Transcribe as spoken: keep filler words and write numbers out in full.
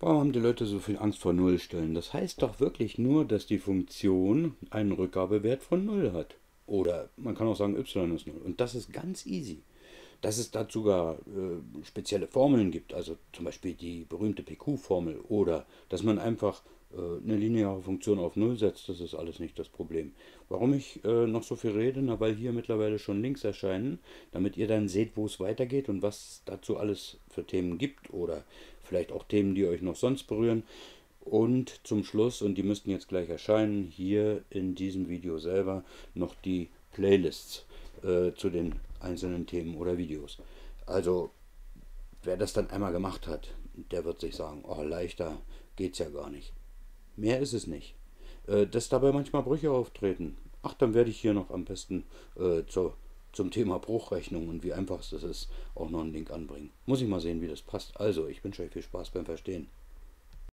Warum haben die Leute so viel Angst vor Nullstellen? Das heißt doch wirklich nur, dass die Funktion einen Rückgabewert von null hat. Oder man kann auch sagen, y ist null. Und das ist ganz easy. Dass es dazu sogar äh, spezielle Formeln gibt, also zum Beispiel die berühmte P Q-Formel, oder dass man einfach äh, eine lineare Funktion auf null setzt, das ist alles nicht das Problem. Warum ich äh, noch so viel rede? Na, weil hier mittlerweile schon Links erscheinen, damit ihr dann seht, wo es weitergeht und was dazu alles für Themen gibt oder vielleicht auch Themen, die euch noch sonst berühren. Und zum Schluss, und die müssten jetzt gleich erscheinen, hier in diesem Video selber noch die Playlists äh, zu den einzelnen Themen oder Videos. Also, wer das dann einmal gemacht hat, der wird sich sagen, oh, leichter geht's ja gar nicht. Mehr ist es nicht. Äh, dass dabei manchmal Brüche auftreten, ach, dann werde ich hier noch am besten äh, zur, zum Thema Bruchrechnung und wie einfach es ist, auch noch einen Link anbringen. Muss ich mal sehen, wie das passt. Also, ich wünsche euch viel Spaß beim Verstehen.